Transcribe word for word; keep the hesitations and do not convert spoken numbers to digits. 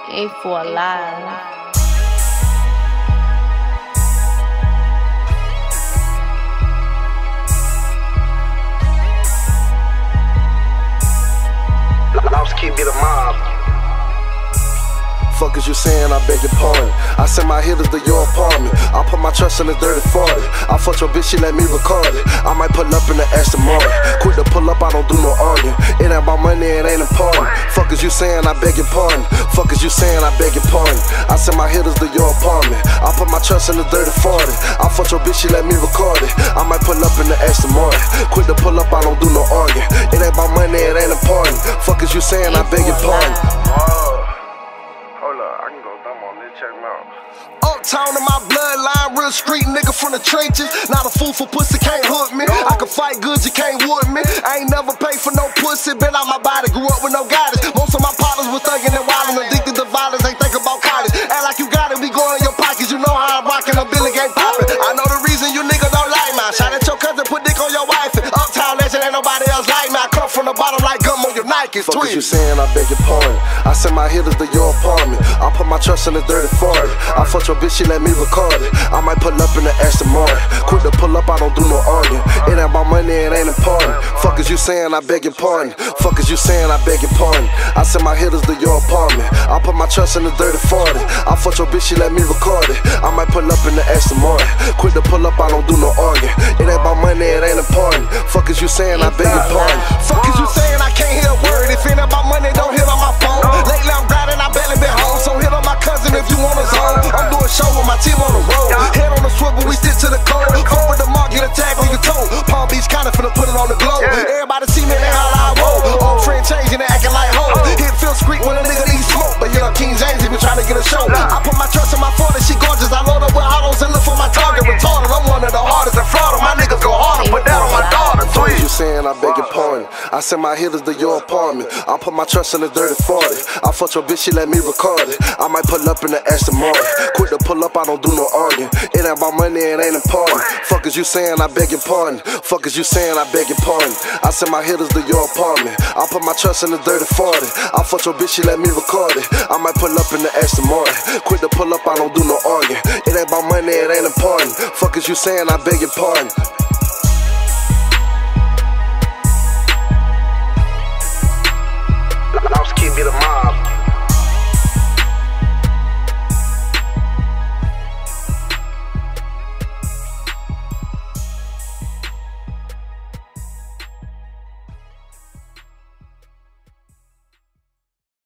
Ain't for a lie. Lost kid be the mob. Fuck is you saying, I beg your pardon. I send my hitters to your apartment. I put my trust in the dirty forty. I fuck your bitch, she let me record it. I might pull up in the Aston Martin. Quick to pull up, I don't do no arguing. It ain't about money, it ain't important. Fuck is you saying, I beg your pardon. Fuck is you saying, I beg your pardon. I send my hitters to your apartment. I put my trust in the dirty forty. I fuck your bitch, she let me record it. I might pull up in the Aston Martin. Quick to pull up, I don't do no arguing. It ain't about money, it ain't important. Fuck is you saying, I beg your pardon. Check them out. Uptown in my bloodline, real street nigga from the trenches. Not a fool for pussy, can't hook me. I can fight good, you can't wood me. I ain't never paid for no pussy, been out my body, grew up with no guidance. Most of my partners were thugging and wildin', addicted to violence, ain't think about college. Act like you got it, we go in your pockets, you know how I'm rockin', a Billy gang poppin'. I know the reason you niggas don't like me. Shout at your cousin, put dick on your wife. Uptown legend, ain't nobody else like me. I come from the bottom like gum on your Nikes. Fuck is you saying, I beg your pardon. I send my hitters to your apartment. I put my trust in the dirty forty. I fuck your bitch, she let me record it. I might pull up in the Aston Martin. Quick to pull up, I don't do no arguing. It ain't about money, it ain't important. Fuck is you saying, I beg your pardon. Fuck is you saying, I beg your pardon. I send my hitters to your apartment. I put my trust in the dirty forty. I fuck your bitch, she let me record it. I might pull up in the Aston Martin. Quick to pull up, I don't do no arguing. It ain't about money, it ain't important. Fuck is you saying, I beg your pardon. Fuck is you saying, I can't hear a word. If it ain't about money, don't hit on my phone. Lately I'm grinding, I barely been home. So hit on my cousin if you want a zone. I'm doing show with my team on the road. Head on the swivel, we stick to the code. Fuck with the mark, get a tag on your toe. Palm Beach kinda finna put it on the globe. Everybody see me, they holla I roll. Old friend changing, they acting like hoes. Hit Phil Street when a nigga need smoke. But hit up King James, he been trying to get a show. I put my trust in my forty, she gorgeous. I load up with autos and look for my target. Retarded, I'm one of the hardest in Florida. My niggas go harder, put that on my daughter. Fuck you saying, I beg your pardon. I send my hitters to your apartment. I put my trust in the dirty forty. I fuck your bitch, she let me record it. I might pull up in the Aston Martin. Quick to pull up, I don't do no arguing. It ain't about money, it ain't important. Fuck is you saying, I beg your pardon. Fuck is you saying, I beg your pardon. I send my hitters to your apartment. I put my trust in the dirty forty. I fuck your bitch, she let me record it. I might pull up in the Aston Martin. Quick to pull up, I don't do no arguing. It ain't about money, it ain't important. Fuck is you saying, I beg your pardon.